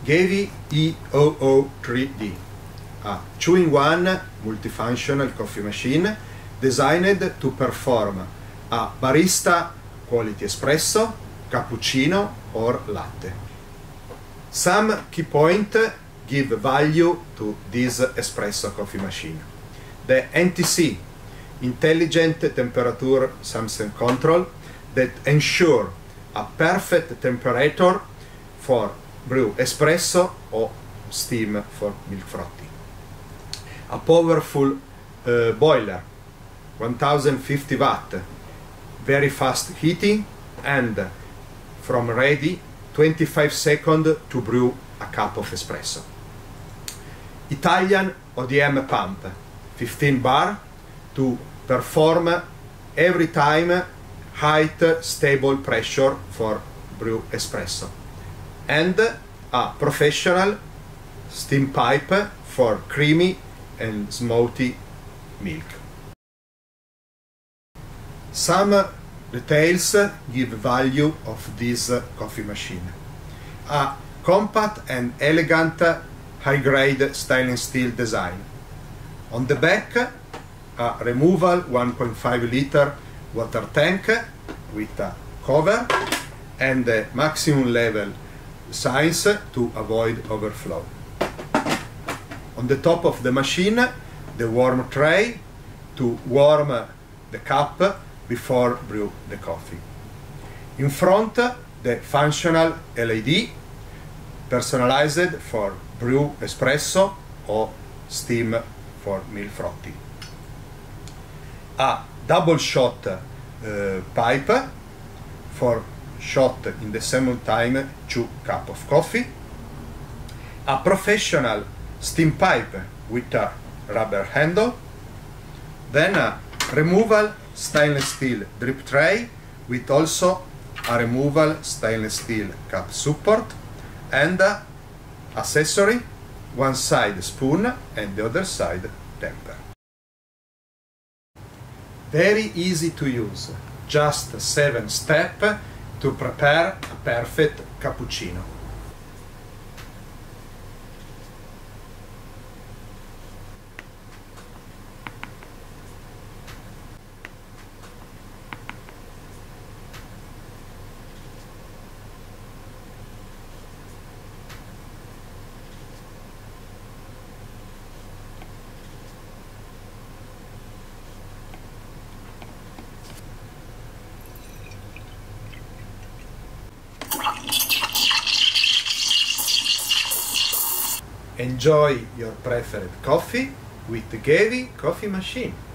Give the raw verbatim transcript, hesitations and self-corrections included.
Gevi E zero zero three D, a two in one multifunctional coffee machine designed to perform a barista quality espresso, cappuccino or latte. Some key points give value to this espresso coffee machine. The N T C, Intelligent Temperature Sensing Control, that ensure a perfect temperature for brew espresso or steam for milk frotting. A powerful uh, boiler, one thousand fifty watt, very fast heating, and from ready twenty-five seconds to brew a cup of espresso. Italian O D M pump, fifteen bar, to perform every time high stable pressure for brew espresso, and a professional steam pipe for creamy and smoothie milk. Some details give value of this coffee machine. A compact and elegant high-grade stainless steel design. On the back, a removable one point five liter water tank with a cover and a maximum level size to avoid overflow. On the top of the machine, the warm tray to warm the cup before brew the coffee. In front, the functional L E D, personalized for brew espresso or steam for milk frotting. A double shot uh, pipe for shot in the same time two cup of coffee. A professional steam pipe with a rubber handle. Then a removable stainless steel drip tray with also a removable stainless steel cup support, and a accessory, one side spoon and the other side temper. Very easy to use, just seven steps to prepare a perfect cappuccino. Enjoy your preferred coffee with the Gevi coffee machine.